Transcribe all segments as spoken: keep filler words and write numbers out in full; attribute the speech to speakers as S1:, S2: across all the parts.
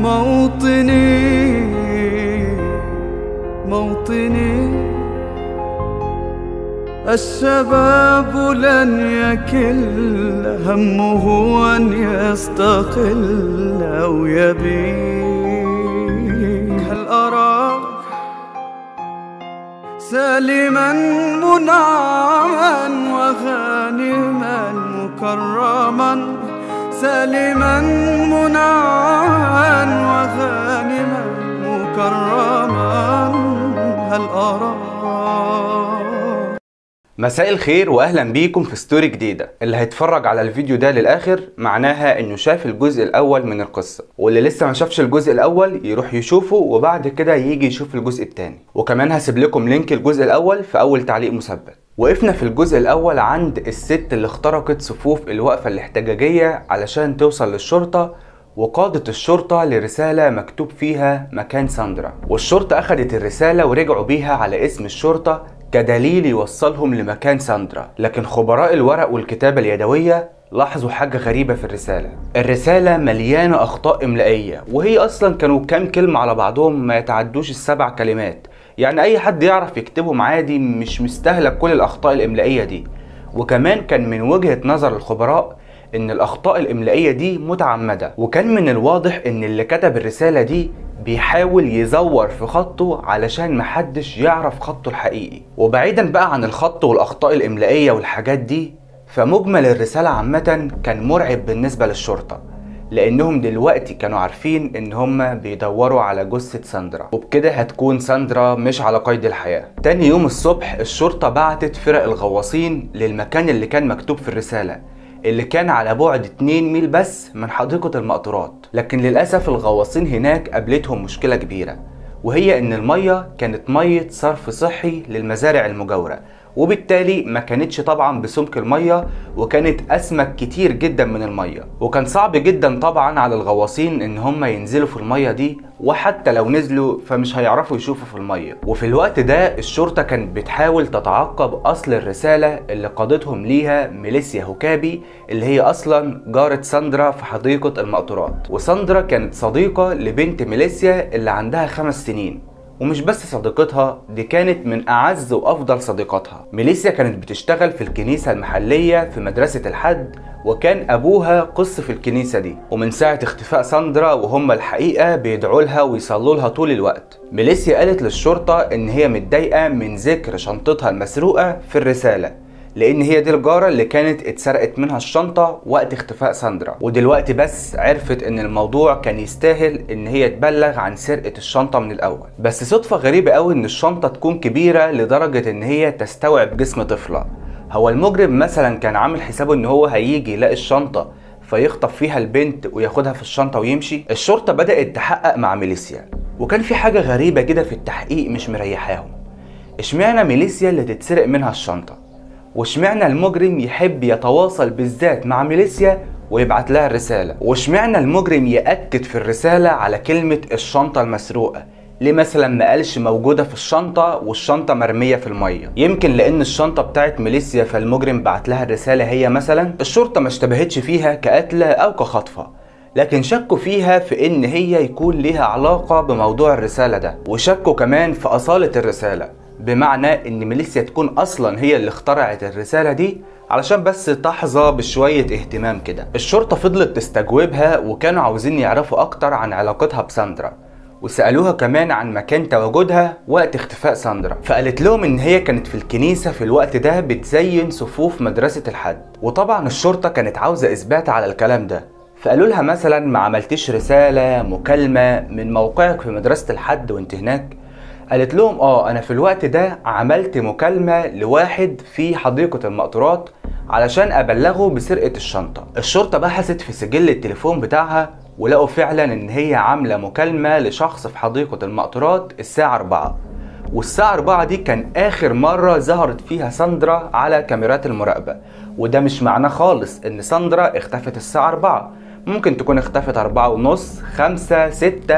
S1: موطني موطني الشباب لن يكل همه أن يستقل أو يبيك. هل أراك سالما منعما وغانما مكرما، سالما منعما وغانما مكرما، هل أراك.
S2: مساء الخير واهلا بيكم في ستوري جديده. اللي هيتفرج على الفيديو ده للاخر معناها انه شاف الجزء الاول من القصه، واللي لسه ما شافش الجزء الاول يروح يشوفه وبعد كده يجي يشوف الجزء الثاني. وكمان هسيب لكم لينك الجزء الاول في اول تعليق مثبت. وقفنا في الجزء الاول عند الست اللي اخترقت صفوف الوقفه الاحتجاجيه علشان توصل للشرطه، وقادت الشرطة لرسالة مكتوب فيها مكان ساندرا، والشرطة أخدت الرسالة ورجعوا بيها على اسم الشرطة كدليل يوصلهم لمكان ساندرا. لكن خبراء الورق والكتابة اليدوية لاحظوا حاجة غريبة في الرسالة. الرسالة مليانة أخطاء إملائية، وهي أصلا كانوا كام كلمة على بعضهم ما يتعدوش السبع كلمات، يعني أي حد يعرف يكتبهم عادي، مش مستاهلة كل الأخطاء الإملائية دي. وكمان كان من وجهة نظر الخبراء ان الاخطاء الاملائيه دي متعمده، وكان من الواضح ان اللي كتب الرساله دي بيحاول يزور في خطه علشان محدش يعرف خطه الحقيقي. وبعيدا بقى عن الخط والاخطاء الاملائيه والحاجات دي، فمجمل الرساله عامه كان مرعب بالنسبه للشرطه، لانهم دلوقتي كانوا عارفين ان هم بيدوروا على جثه ساندرا، وبكده هتكون ساندرا مش على قيد الحياه. تاني يوم الصبح الشرطه بعتت فرق الغواصين للمكان اللي كان مكتوب في الرساله، اللي كان على بعد اتنين ميل بس من حديقة المقطورات. لكن للأسف الغواصين هناك قابلتهم مشكلة كبيرة، وهي ان المية كانت مية صرف صحي للمزارع المجاورة، وبالتالي ما كانتش طبعا بسمك المية، وكانت اسمك كتير جدا من المية، وكان صعب جدا طبعا على الغواصين ان هم ينزلوا في المية دي، وحتى لو نزلوا فمش هيعرفوا يشوفوا في المية. وفي الوقت ده الشرطة كانت بتحاول تتعقب اصل الرسالة اللي قادتهم ليها ميليسيا هوكابي، اللي هي اصلا جارة ساندرا في حديقة المقطورات. وساندرا كانت صديقة لبنت ميليسيا اللي عندها خمس سنين، ومش بس صديقتها، دي كانت من اعز وافضل صديقاتها. ميليسيا كانت بتشتغل في الكنيسة المحلية في مدرسة الحد، وكان ابوها قس في الكنيسة دي، ومن ساعة اختفاء ساندرا وهم الحقيقة بيدعوا لها ويصلوا لها طول الوقت. ميليسيا قالت للشرطة ان هي متضايقة من ذكر شنطتها المسروقة في الرسالة، لان هي دي الجارة اللي كانت اتسرقت منها الشنطة وقت اختفاء ساندرا، ودلوقتي بس عرفت ان الموضوع كان يستاهل ان هي تبلغ عن سرقة الشنطة من الاول. بس صدفة غريبة قوي ان الشنطة تكون كبيرة لدرجة ان هي تستوعب جسم طفلة. هو المجرم مثلا كان عامل حسابه ان هو هيجي يلاقي الشنطة فيخطف فيها البنت وياخدها في الشنطة ويمشي؟ الشرطة بدأت تحقق مع ميليسيا، وكان في حاجة غريبة كده في التحقيق مش مريحاهم. اشمعنى ميليسيا اللي تتسرق منها الشنطة؟ واشمعنى المجرم يحب يتواصل بالذات مع ميليسيا ويبعت لها الرسالة؟ واشمعنى المجرم يأكد في الرسالة على كلمة الشنطة المسروقة؟ ليه مثلا ما قالش موجودة في الشنطة والشنطة مرمية في المية؟ يمكن لأن الشنطة بتاعت ميليسيا فالمجرم بعت لها الرسالة هي مثلا. الشرطة ما اشتبهتش فيها كقتلة أو كخطفة، لكن شكوا فيها في ان هي يكون ليها علاقة بموضوع الرسالة ده، وشكوا كمان في أصالة الرسالة، بمعنى ان ميليسيا تكون اصلا هي اللي اخترعت الرسالة دي علشان بس تحظى بشوية اهتمام كده. الشرطة فضلت تستجوبها وكانوا عاوزين يعرفوا اكتر عن علاقتها بساندرا، وسألوها كمان عن مكان تواجدها وقت اختفاء ساندرا، فقالت لهم ان هي كانت في الكنيسة في الوقت ده بتزين صفوف مدرسة الحد. وطبعا الشرطة كانت عاوزة اثبات على الكلام ده، فقالوا لها مثلا ما عملتش رسالة مكالمة من موقعك في مدرسة الحد وانت هناك؟ قالت لهم اه انا في الوقت ده عملت مكالمة لواحد في حديقة المقطورات علشان ابلغه بسرقة الشنطة. الشرطة بحثت في سجل التليفون بتاعها ولقوا فعلا ان هي عاملة مكالمة لشخص في حديقة المقطورات الساعة أربعة، والساعة أربعة دي كان اخر مرة ظهرت فيها ساندرا على كاميرات المراقبة. وده مش معناه خالص ان ساندرا اختفت الساعة أربعة، ممكن تكون اختفت أربعة ونص، خمسة، ستة،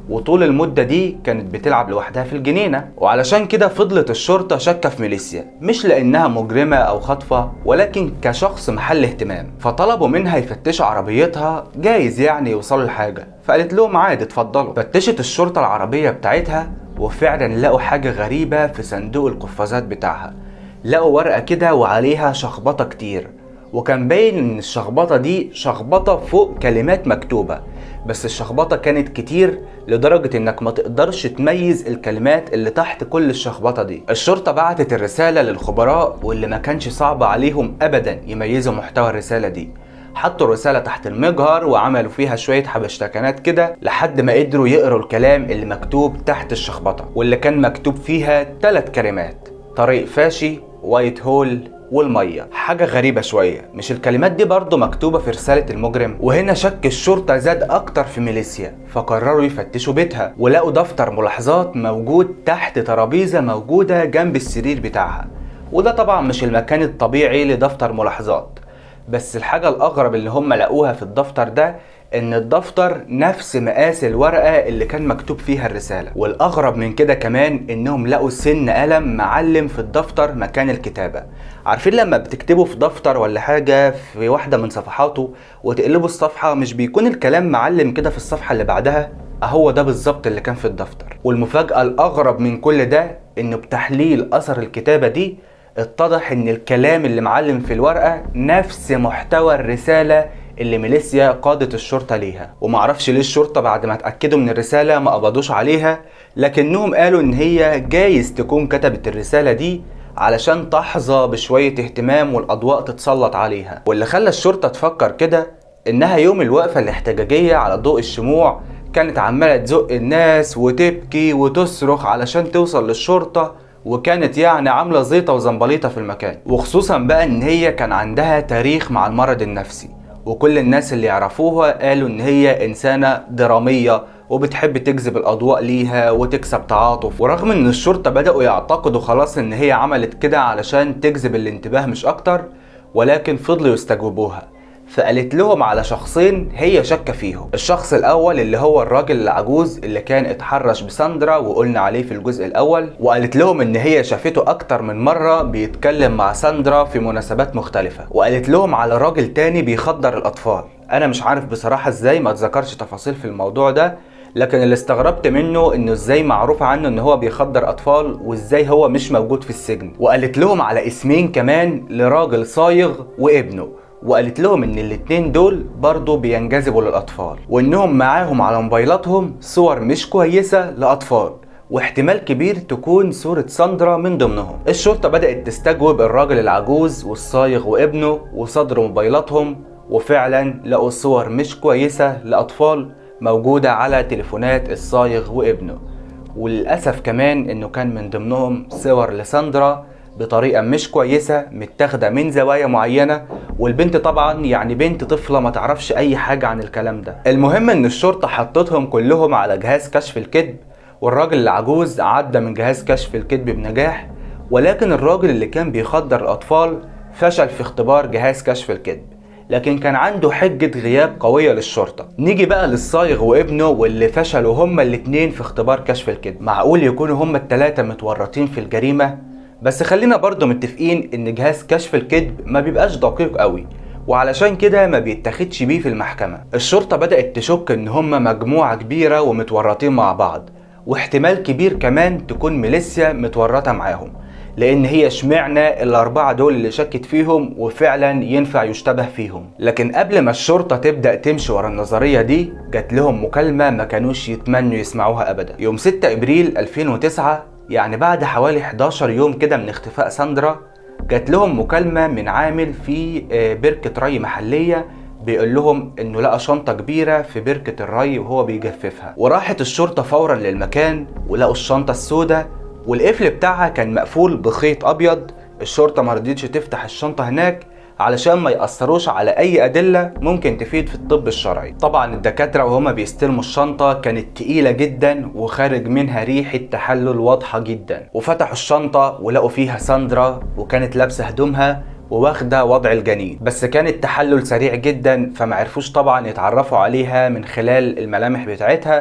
S2: وطول المدة دي كانت بتلعب لوحدها في الجنينة. وعلشان كده فضلت الشرطة شاكة في ميليسيا، مش لأنها مجرمة أو خاطفة، ولكن كشخص محل اهتمام. فطلبوا منها يفتشوا عربيتها، جايز يعني يوصلوا لحاجة. فقالت لهم عادي اتفضلوا. فتشت الشرطة العربية بتاعتها، وفعلا لقوا حاجة غريبة في صندوق القفازات بتاعها. لقوا ورقة كده وعليها شخبطة كتير، وكان باين ان الشخبطة دي شخبطة فوق كلمات مكتوبة، بس الشخبطة كانت كتير لدرجة انك ما تقدرش تميز الكلمات اللي تحت كل الشخبطة دي. الشرطة بعتت الرسالة للخبراء، واللي ما كانش صعب عليهم ابدا يميزوا محتوى الرسالة دي. حطوا الرسالة تحت المجهر وعملوا فيها شوية حبشتكنات كده لحد ما قدروا يقروا الكلام اللي مكتوب تحت الشخبطة، واللي كان مكتوب فيها ثلاث كلمات: طريق فاشي، وايت هول، والمية. حاجة غريبة شوية، مش الكلمات دي برضو مكتوبة في رسالة المجرم؟ وهنا شك الشرطة زاد اكتر في ميليسيا، فقرروا يفتشوا بيتها ولقوا دفتر ملاحظات موجود تحت ترابيزة موجودة جنب السرير بتاعها. وده طبعا مش المكان الطبيعي لدفتر ملاحظات، بس الحاجة الأغرب اللي هم لقوها في الدفتر ده إن الدفتر نفس مقاس الورقة اللي كان مكتوب فيها الرسالة. والأغرب من كده كمان إنهم لقوا سن قلم معلم في الدفتر مكان الكتابة. عارفين لما بتكتبوا في دفتر ولا حاجة في واحدة من صفحاته وتقلبوا الصفحة مش بيكون الكلام معلم كده في الصفحة اللي بعدها؟ أهو ده بالظبط اللي كان في الدفتر. والمفاجأة الأغرب من كل ده إنه بتحليل أثر الكتابة دي اتضح ان الكلام اللي معلم في الورقة نفس محتوى الرسالة اللي ميليسيا قادت الشرطة ليها. ومعرفش ليه الشرطة بعد ما اتأكدوا من الرسالة ما قبضوش عليها، لكنهم قالوا ان هي جايز تكون كتبت الرسالة دي علشان تحظى بشوية اهتمام والاضواء تتسلط عليها. واللي خلى الشرطة تفكر كده انها يوم الوقفة الاحتجاجية على ضوء الشموع كانت عمالة تزق الناس وتبكي وتصرخ علشان توصل للشرطة، وكانت يعني عاملة زيطة وزنبليطة في المكان. وخصوصا بقى ان هي كان عندها تاريخ مع المرض النفسي، وكل الناس اللي يعرفوها قالوا ان هي انسانة درامية وبتحب تجذب الاضواء ليها وتكسب تعاطف. ورغم ان الشرطة بدأوا يعتقدوا خلاص ان هي عملت كده علشان تجذب الانتباه مش اكتر، ولكن فضلوا يستجوبوها. فقالت لهم على شخصين هي شاكه فيهم. الشخص الاول اللي هو الراجل العجوز اللي كان اتحرش بساندرا وقلنا عليه في الجزء الاول، وقالت لهم ان هي شافته اكتر من مره بيتكلم مع ساندرا في مناسبات مختلفه. وقالت لهم على راجل تاني بيخدر الاطفال. انا مش عارف بصراحه ازاي ما اتذكرش تفاصيل في الموضوع ده، لكن اللي استغربت منه انه ازاي معروف عنه ان هو بيخدر اطفال وازاي هو مش موجود في السجن. وقالت لهم على اسمين كمان لراجل صايغ وابنه، وقالت لهم ان الاتنين دول برضو بينجذبوا للاطفال، وانهم معاهم على موبايلاتهم صور مش كويسة لاطفال، واحتمال كبير تكون صورة ساندرا من ضمنهم. الشرطة بدأت تستجوب الراجل العجوز والصايغ وابنه وصدروا موبايلاتهم، وفعلا لقوا صور مش كويسة لاطفال موجودة على تليفونات الصايغ وابنه. وللأسف كمان انه كان من ضمنهم صور لساندرا بطريقة مش كويسة متاخدة من زوايا معينة، والبنت طبعا يعني بنت طفلة ما تعرفش اي حاجة عن الكلام ده. المهم ان الشرطة حطتهم كلهم على جهاز كشف الكذب، والراجل العجوز عدى من جهاز كشف الكذب بنجاح، ولكن الراجل اللي كان بيخدر الاطفال فشل في اختبار جهاز كشف الكذب، لكن كان عنده حجة غياب قوية للشرطة. نيجي بقى للصايغ وابنه واللي فشلوا هما الاتنين في اختبار كشف الكذب. معقول يكونوا هما التلاتة متورطين في الجريمة؟ بس خلينا برضو متفقين ان جهاز كشف الكذب ما بيبقاش دقيق قوي، وعلشان كده ما بيتاخدش بيه في المحكمة. الشرطة بدأت تشك ان هما مجموعة كبيرة ومتورطين مع بعض، واحتمال كبير كمان تكون ميليسيا متورطة معاهم، لان هي اشمعنى الاربعة دول اللي شكت فيهم وفعلا ينفع يشتبه فيهم. لكن قبل ما الشرطة تبدأ تمشي ورا النظرية دي جات لهم مكالمة ما كانوش يتمنوا يسمعوها ابدا. يوم ستة ابريل ألفين وتسعة، يعني بعد حوالي حداشر يوم كده من اختفاء ساندرا، جات لهم مكالمة من عامل في بركة ري محلية بيقول لهم انه لقى شنطة كبيرة في بركة الري وهو بيجففها. وراحت الشرطة فورا للمكان ولقوا الشنطة السوداء والقفل بتاعها كان مقفول بخيط ابيض. الشرطة مرضيتش تفتح الشنطة هناك علشان ما يأثروش على اي ادلة ممكن تفيد في الطب الشرعي. طبعا الدكاترة وهما بيستلموا الشنطة كانت تقيلة جدا وخارج منها ريحة تحلل واضحة جدا. وفتحوا الشنطة ولقوا فيها ساندرا وكانت لابسة هدومها وواخدة وضع الجنين، بس كان التحلل سريع جدا فمعرفوش طبعا يتعرفوا عليها من خلال الملامح بتاعتها،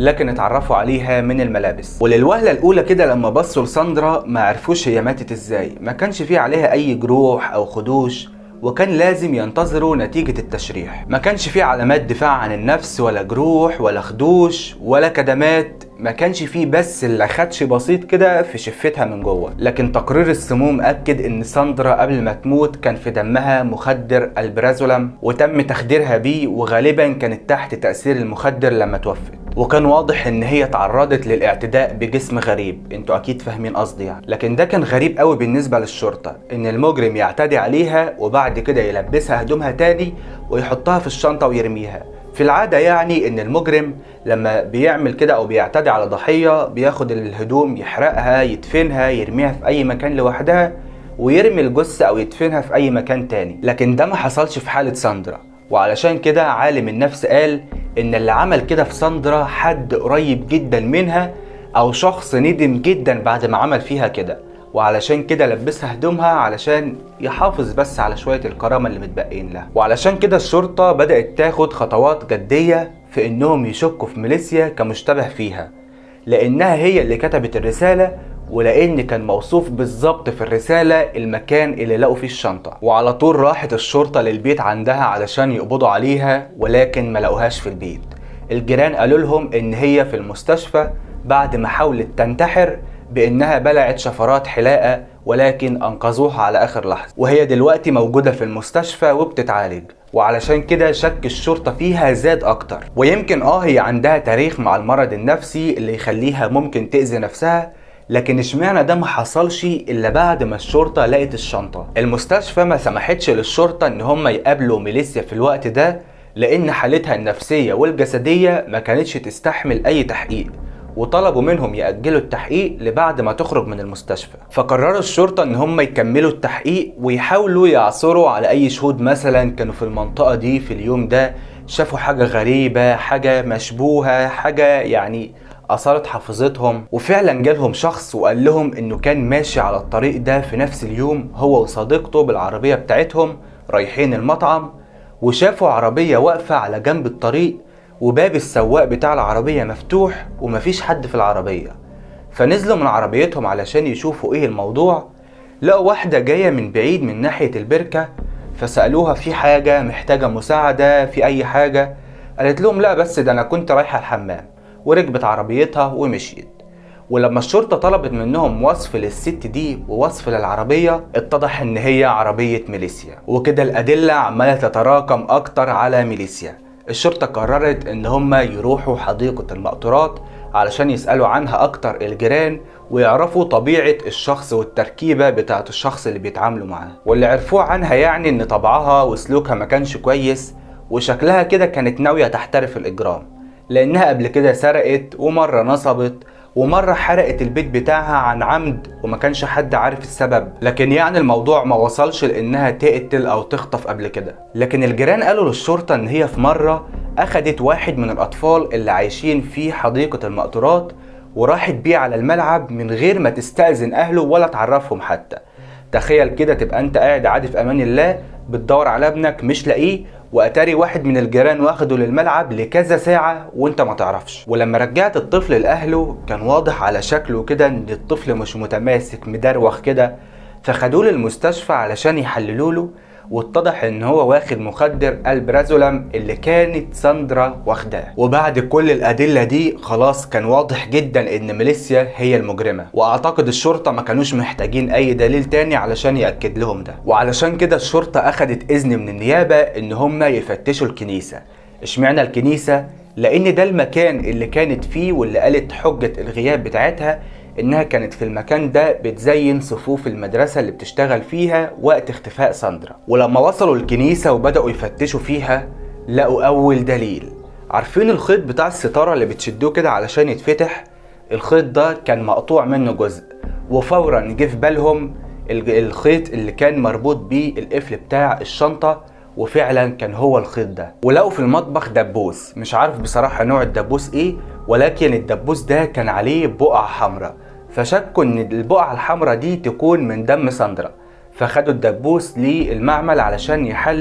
S2: لكن اتعرفوا عليها من الملابس. وللوهلة الاولى كده لما بصوا لساندرا ما عرفوش هي ماتت ازاي، ما كانش فيه عليها اي جروح او خدوش، وكان لازم ينتظروا نتيجة التشريح. ما كانش فيه علامات دفاع عن النفس ولا جروح ولا خدوش ولا كدمات، ما كانش فيه بس اللي خدش بسيط كده في شفتها من جوه. لكن تقرير السموم اكد ان ساندرا قبل ما تموت كان في دمها مخدر البرازولام، وتم تخديرها بيه، وغالبا كانت تحت تأثير المخدر لما توفت. وكان واضح ان هي تعرضت للاعتداء بجسم غريب، انتوا اكيد فاهمين قصدي يعني. لكن ده كان غريب قوي بالنسبه للشرطه، ان المجرم يعتدي عليها وبعد كده يلبسها هدومها تاني ويحطها في الشنطه ويرميها. في العاده يعني ان المجرم لما بيعمل كده او بيعتدي على ضحيه بياخد الهدوم يحرقها يدفنها يرميها في اي مكان لوحدها ويرمي الجثه او يدفنها في اي مكان تاني. لكن ده ما حصلش في حاله ساندرا، وعلشان كده عالم النفس قال ان اللي عمل كده في ساندرا حد قريب جدا منها او شخص ندم جدا بعد ما عمل فيها كده، وعلشان كده لبسها هدومها علشان يحافظ بس على شوية الكرامة اللي متبقين لها. وعلشان كده الشرطة بدأت تاخد خطوات جدية في انهم يشكوا في ميليسيا كمشتبه فيها، لانها هي اللي كتبت الرسالة، ولان كان موصوف بالظبط في الرسالة المكان اللي لقوا فيه الشنطة. وعلى طول راحت الشرطة للبيت عندها علشان يقبضوا عليها، ولكن ما لقوهاش في البيت. الجيران قالوا لهم ان هي في المستشفى بعد ما حاولت تنتحر بانها بلعت شفرات حلاقة، ولكن انقذوها على اخر لحظة، وهي دلوقتي موجودة في المستشفى وبتتعالج. وعلشان كده شك الشرطة فيها زاد اكتر. ويمكن اه هي عندها تاريخ مع المرض النفسي اللي يخليها ممكن تأذي نفسها، لكن اشمعنى ده ما حصلش الا بعد ما الشرطة لقت الشنطة؟ المستشفى ما سمحتش للشرطة ان هم يقابلوا ميليسيا في الوقت ده، لان حالتها النفسية والجسدية ما كانتش تستحمل اي تحقيق، وطلبوا منهم يأجلوا التحقيق لبعد ما تخرج من المستشفى. فقرروا الشرطة ان هم يكملوا التحقيق ويحاولوا يعثروا على اي شهود مثلا كانوا في المنطقة دي في اليوم ده، شافوا حاجة غريبة، حاجة مشبوهة، حاجة يعني أثارت حافظتهم. وفعلا جالهم شخص وقال لهم انه كان ماشي على الطريق ده في نفس اليوم هو وصديقته بالعربية بتاعتهم رايحين المطعم، وشافوا عربية واقفة على جنب الطريق وباب السواق بتاع العربية مفتوح ومفيش حد في العربية. فنزلوا من عربيتهم علشان يشوفوا ايه الموضوع، لقوا واحدة جاية من بعيد من ناحية البركة، فسألوها في حاجة، محتاجة مساعدة في اي حاجة؟ قالت لهم لا بس ده انا كنت رايحة الحمام، وركبت عربيتها ومشيت. ولما الشرطة طلبت منهم وصف للست دي ووصف للعربية اتضح ان هي عربية ميليسيا. وكده الأدلة عمالة تتراكم اكتر على ميليسيا. الشرطة قررت ان هم يروحوا حديقة المقطورات علشان يسألوا عنها اكتر الجيران ويعرفوا طبيعة الشخص والتركيبة بتاعت الشخص اللي بيتعاملوا معاه. واللي عرفوه عنها يعني ان طبعها وسلوكها ما كانش كويس، وشكلها كده كانت ناوية تحترف الإجرام، لأنها قبل كده سرقت ومرة نصبت ومرة حرقت البيت بتاعها عن عمد وما كانش حد عارف السبب. لكن يعني الموضوع ما وصلش لأنها تقتل أو تخطف قبل كده. لكن الجيران قالوا للشرطة إن هي في مرة أخدت واحد من الأطفال اللي عايشين في حديقة المقطورات وراحت بيه على الملعب من غير ما تستأذن أهله ولا تعرفهم حتى. تخيل كده تبقى أنت قاعد عادي في أمان الله بتدور على ابنك مش لاقيه، واتاري واحد من الجيران واخده للملعب لكذا ساعة وانت ما تعرفش. ولما رجعت الطفل لاهله كان واضح على شكله كده ان الطفل مش متماسك مدروخ كده، فخدوه للمستشفى علشان يحللوا له، واتضح ان هو واخد مخدر البرازولام اللي كانت ساندرا واخداه. وبعد كل الادله دي خلاص كان واضح جدا ان ميليسيا هي المجرمه، واعتقد الشرطه ما كانوش محتاجين اي دليل تاني علشان ياكد لهم ده. وعلشان كده الشرطه اخدت اذن من النيابه ان هم يفتشوا الكنيسه. اشمعنى الكنيسه؟ لان ده المكان اللي كانت فيه واللي قالت حجه الغياب بتاعتها انها كانت في المكان ده بتزين صفوف المدرسة اللي بتشتغل فيها وقت اختفاء ساندرا. ولما وصلوا الكنيسة وبدأوا يفتشوا فيها لقوا اول دليل. عارفين الخيط بتاع الستارة اللي بتشدوه كده علشان يتفتح؟ الخيط ده كان مقطوع منه جزء، وفورا جه في بالهم الخيط اللي كان مربوط بيه القفل بتاع الشنطة، وفعلا كان هو الخيط ده. ولقوا في المطبخ دبوس، مش عارف بصراحة نوع الدبوس ايه، ولكن الدبوس ده كان عليه بقع حمراء، فشكوا ان البقعة الحمراء دي تكون من دم ساندرا. فخدوا الدبوس للمعمل علشان يحلل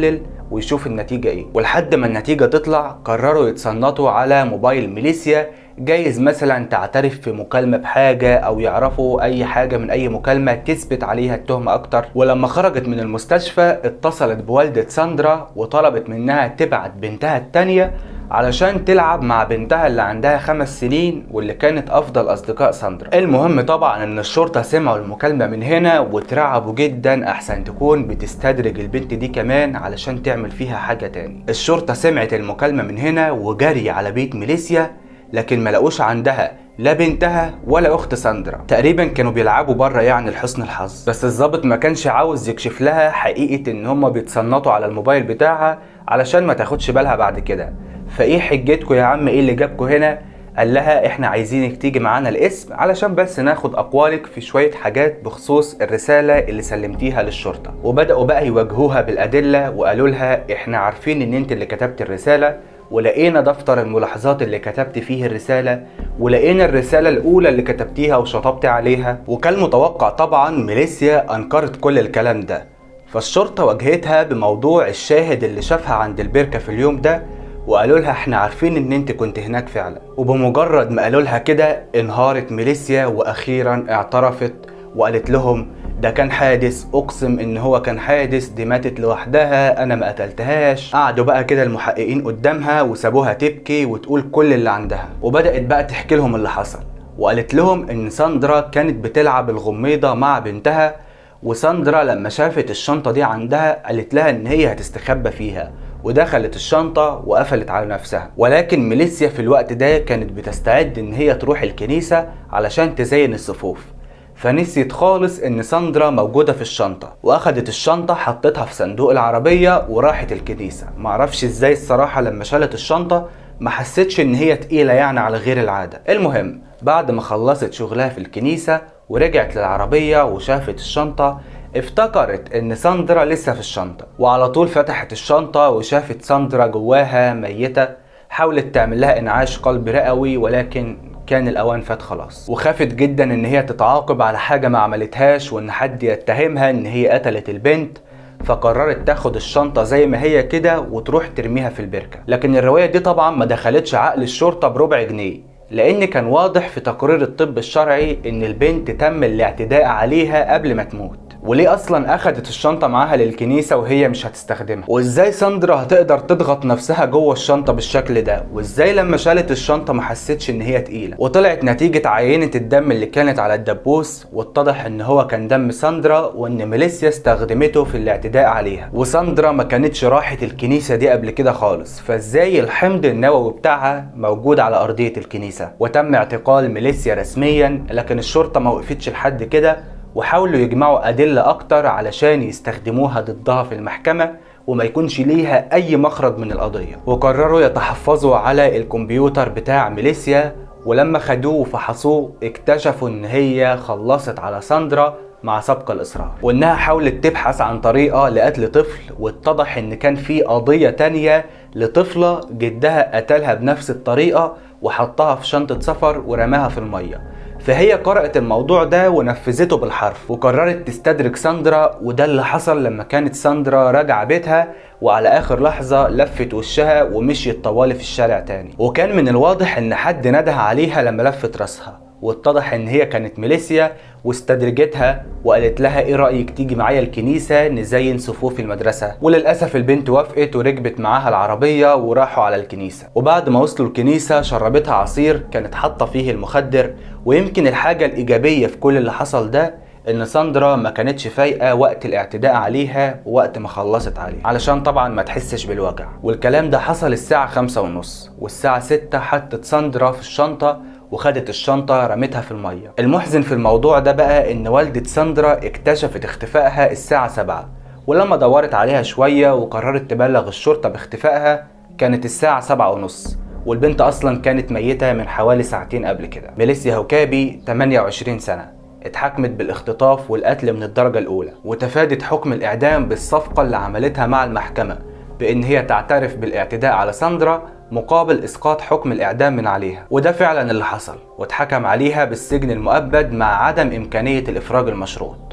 S2: ويشوف النتيجة ايه. ولحد ما النتيجة تطلع قرروا يتصنتوا على موبايل ميليسيا، جايز مثلا تعترف في مكالمة بحاجة او يعرفوا اي حاجة من اي مكالمة تثبت عليها التهمة اكتر. ولما خرجت من المستشفى اتصلت بوالدة ساندرا وطلبت منها تبعت بنتها التانية علشان تلعب مع بنتها اللي عندها خمس سنين واللي كانت افضل اصدقاء ساندرا. المهم طبعا ان الشرطة سمعوا المكالمة من هنا واترعبوا جدا، احسن تكون بتستدرج البنت دي كمان علشان تعمل فيها حاجة تاني. الشرطة سمعت المكالمة من هنا وجري على بيت ميليسيا، لكن ما لقوش عندها لا بنتها ولا اخت ساندرا. تقريبا كانوا بيلعبوا بره يعني لحسن الحظ. بس الضابط ما كانش عاوز يكشف لها حقيقة ان هما بيتصنتوا على الموبايل بتاعها علشان ما تاخدش بالها بعد كده. فايه حجتكم يا عم، ايه اللي جابكم هنا؟ قال لها احنا عايزينك تيجي معانا القسم علشان بس ناخد اقوالك في شوية حاجات بخصوص الرسالة اللي سلمتيها للشرطة. وبدأوا بقى يواجهوها بالادلة وقالوا لها احنا عارفين ان انت اللي كتبت الرسالة، ولقينا دفتر الملاحظات اللي كتبت فيه الرسالة، ولقينا الرسالة الأولى اللي كتبتيها وشطبت عليها. وكان متوقع طبعا ميليسيا أنكرت كل الكلام ده، فالشرطة واجهتها بموضوع الشاهد اللي شافها عند البركة في اليوم ده، وقالوا لها احنا عارفين ان انت كنت هناك فعلا. وبمجرد ما قالوا لها كده انهارت ميليسيا واخيرا اعترفت وقالت لهم ده كان حادث، اقسم ان هو كان حادث، دي ماتت لوحدها انا ما قتلتهاش. قعدوا بقى كده المحققين قدامها وسابوها تبكي وتقول كل اللي عندها، وبدأت بقى تحكي لهم اللي حصل. وقالت لهم ان ساندرا كانت بتلعب الغميضة مع بنتها، وساندرا لما شافت الشنطة دي عندها قالت لها ان هي هتستخبى فيها، ودخلت الشنطة وقفلت على نفسها. ولكن ميليسيا في الوقت ده كانت بتستعد ان هي تروح الكنيسة علشان تزين الصفوف، فنسيت خالص ان ساندرا موجودة في الشنطة، واخدت الشنطة حطتها في صندوق العربية وراحت الكنيسة. معرفش ازاي الصراحة لما شالت الشنطة ما حسيتش ان هي تقيلة يعني على غير العادة. المهم بعد ما خلصت شغلها في الكنيسة ورجعت للعربية وشافت الشنطة، افتكرت ان ساندرا لسه في الشنطة، وعلى طول فتحت الشنطة وشافت ساندرا جواها ميتة. حاولت تعمل لها انعاش قلب رئوي ولكن كان الاوان فات خلاص، وخافت جدا ان هي تتعاقب على حاجة ما عملتهاش وان حد يتهمها ان هي قتلت البنت. فقررت تاخد الشنطة زي ما هي كده وتروح ترميها في البركة. لكن الرواية دي طبعا ما دخلتش عقل الشرطة بربع جنيه، لان كان واضح في تقرير الطب الشرعي ان البنت تم الاعتداء عليها قبل ما تموت. وليه اصلا اخدت الشنطه معاها للكنيسه وهي مش هتستخدمها؟ وازاي ساندرا هتقدر تضغط نفسها جوه الشنطه بالشكل ده؟ وازاي لما شالت الشنطه ما حسيتش ان هي تقيله؟ وطلعت نتيجه عينه الدم اللي كانت على الدبوس واتضح ان هو كان دم ساندرا، وان ميليسيا استخدمته في الاعتداء عليها. وساندرا ما كانتش راحت الكنيسه دي قبل كده خالص، فازاي الحمض النووي بتاعها موجود على ارضيه الكنيسه؟ وتم اعتقال ميليسيا رسميا، لكن الشرطه ما وقفتش لحد كده وحاولوا يجمعوا أدلة أكتر علشان يستخدموها ضدها في المحكمة وما يكونش ليها أي مخرج من القضية. وقرروا يتحفظوا على الكمبيوتر بتاع ميليسيا، ولما خدوه وفحصوه اكتشفوا إن هي خلصت على ساندرا مع سبق الإصرار، وإنها حاولت تبحث عن طريقة لقتل طفل، واتضح إن كان في قضية تانية لطفلة جدها قتلها بنفس الطريقة وحطها في شنطة سفر ورماها في المية. فهي قرأت الموضوع ده ونفذته بالحرف وقررت تستدرك ساندرا. وده اللي حصل لما كانت ساندرا راجعة بيتها، وعلى آخر لحظة لفت وشها ومشيت طوالي في الشارع تاني. وكان من الواضح إن حد نده عليها لما لفت راسها، واتضح إن هي كانت ميليسيا واستدرجتها وقالت لها ايه رأيك تيجي معايا الكنيسة نزين صفوف المدرسة؟ وللأسف البنت وافقت وركبت معاها العربية وراحوا على الكنيسة. وبعد ما وصلوا الكنيسة شربتها عصير كانت حاطة فيه المخدر. ويمكن الحاجة الإيجابية في كل اللي حصل ده ان ساندرا ما كانتش فايقة وقت الاعتداء عليها ووقت ما خلصت عليه، علشان طبعا ما تحسش بالوجع. والكلام ده حصل الساعة خمسة ونص، والساعة ستة حطت ساندرا في الشنطة وخدت الشنطة رمتها في المية. المحزن في الموضوع ده بقى ان والدة ساندرا اكتشفت اختفائها الساعة سبعة، ولما دورت عليها شوية وقررت تبلغ الشرطة باختفائها كانت الساعة سبعة ونص، والبنت اصلا كانت ميتة من حوالي ساعتين قبل كده. ميليسيا هوكابي ثمانية وعشرين سنة، اتحكمت بالاختطاف والقتل من الدرجة الأولى، وتفادت حكم الإعدام بالصفقة اللي عملتها مع المحكمة بإن هي تعترف بالاعتداء على ساندرا مقابل إسقاط حكم الإعدام من عليها. وده فعلا اللي حصل، واتحكم عليها بالسجن المؤبد مع عدم إمكانية الإفراج المشروط.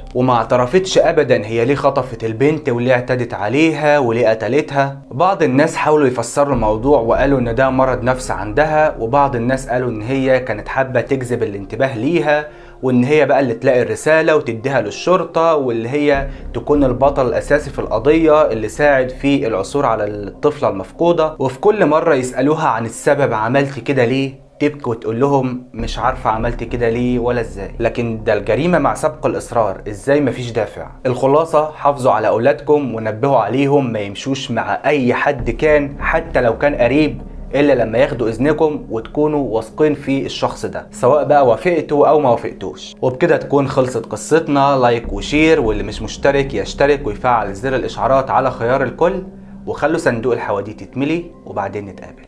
S2: وما اعترفتش ابدا هي ليه خطفت البنت وليه اعتدت عليها وليه قتلتها. بعض الناس حاولوا يفسروا الموضوع وقالوا ان ده مرض نفسي عندها، وبعض الناس قالوا ان هي كانت حابة تجذب الانتباه ليها، وان هي بقى اللي تلاقي الرسالة وتديها للشرطة، واللي هي تكون البطل الاساسي في القضية اللي ساعد في العثور على الطفلة المفقودة. وفي كل مرة يسألوها عن السبب، عملت كده ليه، تبكي وتقول لهم مش عارفة عملت كده ليه ولا ازاي. لكن ده الجريمة مع سبق الإصرار، ازاي مفيش دافع؟ الخلاصة حافظوا على أولادكم ونبهوا عليهم ما يمشوش مع أي حد كان، حتى لو كان قريب، إلا لما ياخدوا إذنكم وتكونوا واثقين في الشخص ده، سواء بقى وافقتوا أو ما وافقتوش. وبكده تكون خلصت قصتنا. لايك وشير، واللي مش مشترك يشترك ويفعل زر الإشعارات على خيار الكل، وخلوا صندوق الحواديت يتملي، وبعدين نتقابل.